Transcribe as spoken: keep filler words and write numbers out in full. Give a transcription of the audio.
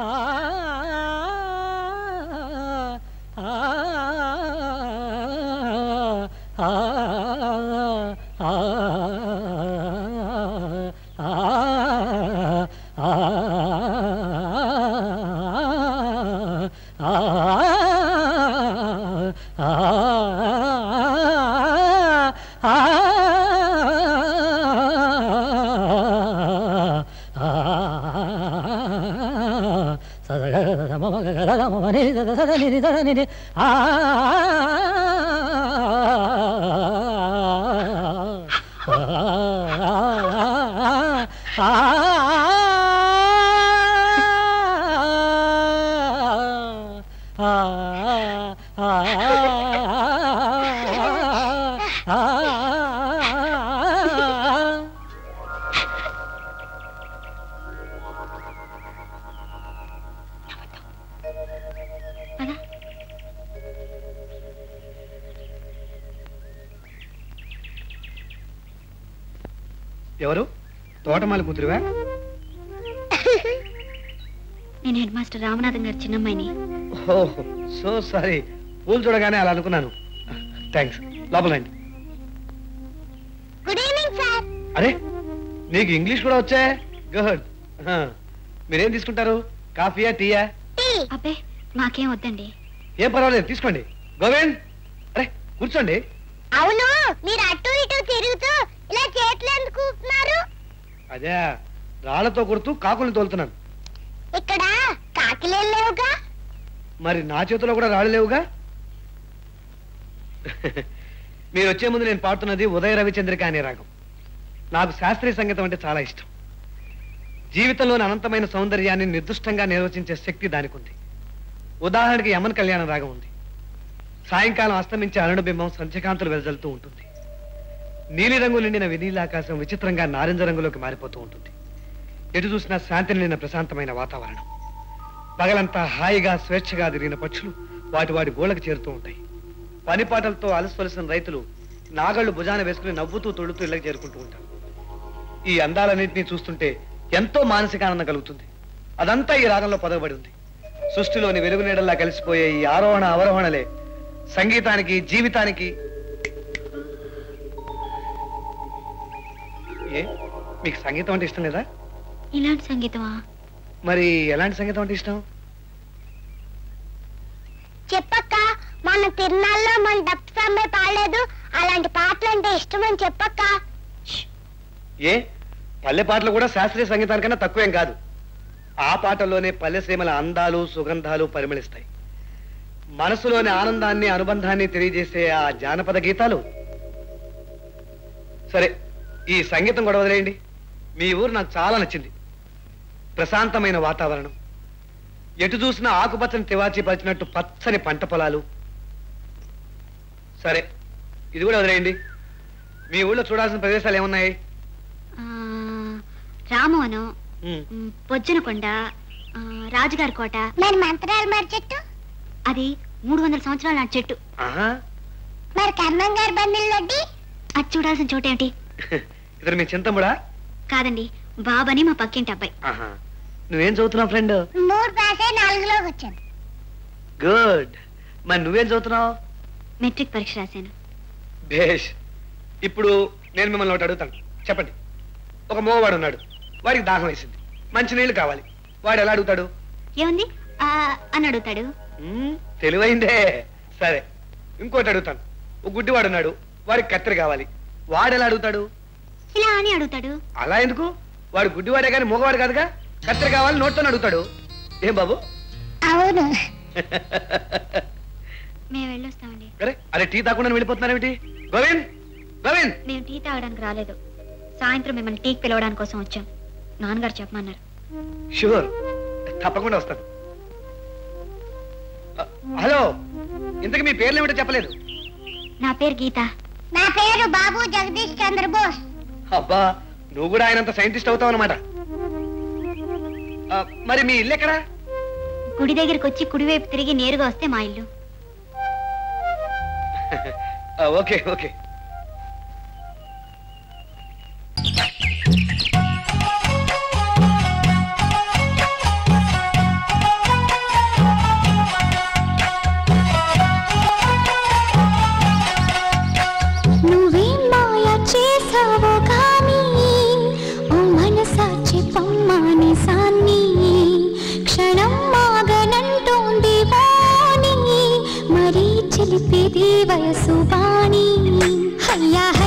ఎవరు? తోటమాలి కూతురువా? నేను హెడ్ మాస్టర్ రామనాథం గారి చిన్నమ్మాయిని. ఓహ్, సో సారీ. పూలు చూడగానే అలా అనుకున్నాను. థ్యాంక్స్. లోపలండి. Good evening sir. అరే, నీకు ఇంగ్లీష్ కూడా వచ్చా? గుడ్. మీరేం తీసుకుంటారు? కాఫీయా, టీయా? అబ్బే, మాకేం వద్దండి. ఏం పర్వాలేదు, తీసుకోండి. గోవింద్, అరే కూర్చోండి. అవును, మీరు అటు ఇటు తిరుగుతూ ఇలా చేతులు ఎందుకు ఊపుతున్నారు? అదే, రాళ్లతో కొడుతూ కాకుల్ని తోలుతున్నాను. ఇక్కడ కాకిలే లేవుగా? మరి నా చేతిలో కూడా రాళ్ళు లేవుగా? మీరు వచ్చే ముందు నేను పాడుతున్నది ఉదయ రవిచంద్రిక అనే రాగం. నాకు శాస్త్రీయ సంగీతం అంటే చాలా ఇష్టం. జీవితంలోని అనంతమైన సౌందర్యాన్ని నిర్దిష్టంగా నిర్వచించే శక్తి దానికి ఉంది. ఉదాహరణకి యమన్ కళ్యాణ రాగం ఉంది. సాయంకాలం అస్తమించే అరుణబింబం సంధ్యకాంతులు వెదజల్లుతూ ఉంటుంది. నీలిరంగు నిండిన వినీలాకాశం విచిత్రంగా నారింజ రంగులోకి మారిపోతూ ఉంటుంది. ఎటు చూసినా శాంతి నిండిన ప్రశాంతమైన వాతావరణం. పగలంతా హాయిగా స్వేచ్ఛగా తిరిగిన పక్షులు వాటి వాటి గోళ్ళకు చేరుతూ ఉంటాయి. పనిపాటలతో అలసివలసిన రైతులు నాగళ్లు భుజాన వేసుకుని నవ్వుతూ తొడుతూ ఇళ్ళకి చేరుకుంటూ ఉంటారు. ఈ అందాలన్నింటినీ చూస్తుంటే ఎంతో మానసిక ఆనందం కలుగుతుంది. అదంతా ఈ రాగంలో పొదగబడి ఉంది. సృష్టిలోని వెలుగు నీడల్లా కలిసిపోయే ఈ ఆరోహణ అవరోహణలే సంగీతానికి, జీవితానికి. ఏ, మీకు సంగీతం అంటే ఇష్టం లేదా? ఇలాంటి సంగీతమా? మరి ఎలాంటి సంగీతం అంటే ఇష్టం? చెప్పక్క, మన తిరునాళ్ళలో మన డప్పు సమ్మె పాడలేదు, అలాంటి పాటలు అంటే ఇష్టం అని చెప్పక్క. ఏ, పల్లె పాటలు కూడా శాస్త్రీయ సంగీతానికన్నా తక్కువేం కాదు. ఆ పాటల్లోనే పల్లె సీమల అందాలు, సుగంధాలు పరిమళిస్తాయి. మనసులోని ఆనందాన్ని, అనుబంధాన్ని తెలియజేసే ఆ జానపద గీతాలు. సరే, ఈ సంగీతం కూడా వదిలేయండి. మీ ఊరు నాకు చాలా నచ్చింది. ప్రశాంతమైన వాతావరణం, ఎటు చూసినా ఆకుపచ్చని తివాచి పరిచినట్టు పచ్చని పంట పొలాలు. సరే, ఇది కూడా వదిలేయండి. మీ ఊళ్ళో చూడాల్సిన ప్రదేశాలు ఏమున్నాయి? రామవనం, పొజ్జనకొండ, రాజుగారి కోట. మరి మంత్రాల మరి చెట్టు? అది మూడు వందల సంవత్సరాల నాటి చెట్టు. మరి కర్ణం గారి బండిల్లోటి? అది చూడాల్సిన చోటేమిటి? ఇతను మీ చింతముడా? కాదండి, బాబని మా పక్కింటి అబ్బాయి. నువ్వేం చదువుతున్నావు ఫ్రెండ్? మూడు పాస్ అయి నాలుగులోకి వచ్చాను. గుడ్. మరి నువ్వేం చదువుతున్నావు? మెట్రిక్ పరీక్ష రాశాను. భేష్. ఇప్పుడు నేను మిమ్మల్ని ఒకటి అడుగుతాను, చెప్పండి. ఒక మోవాడు ఉన్నాడు, వాడికి దాహం వేసింది, మంచి నీళ్లు కావాలి. వాడు ఎలా అడుగుతాడు? ఏముంది అని అడుగుతాడు. తెలివైందే. సరే, ఇంకోటి అడుగుతాను. ఒక గుడ్డివాడు ఉన్నాడు, వాడికి కత్తెర కావాలి. వాడు ఎలా అడుగుతాడు? ఇలా అని అడుగుతాడు. అలా ఎందుకు? వాడు గుడ్డివాడే కానీ మగవాడు కాదుగా. కత్తెర కావాలి నోట్తో అడుగుతాడు. ఏం బాబు? అవును. మేము వెళ్ళొస్తామండి. అరే అరే టీ తాకుండా వెళ్ళిపోతున్నారేమిటి? గోవింద్, గోవింద్. మేము టీ తాగడానికి రాలేదు, సాయంత్రం మిమ్మల్ని టీకి పిలవడానికి కోసం వచ్చాం. నాన్నగారు చెప్పమన్నారు. షూర్, తప్పకుండా వస్తాను. హలో, ఇంతకు మీ పేర్లు ఏమిటో చెప్పలేదు. నా పేరు గీత. నా పేరు బాబు జగదీష్ చంద్ర బోస్. అబ్బా, నువ్వు కూడా ఆయనంత సైంటిస్ట్ అవుతావు అనమాట. మరి మీ ఇల్లు ఎక్కడా? గుడి దగ్గరికి వచ్చి కుడివైపు తిరిగి నేరుగా వస్తే మా ఇల్లు. Okay okay. చిలిపిది వయసు వాణి హయ్యా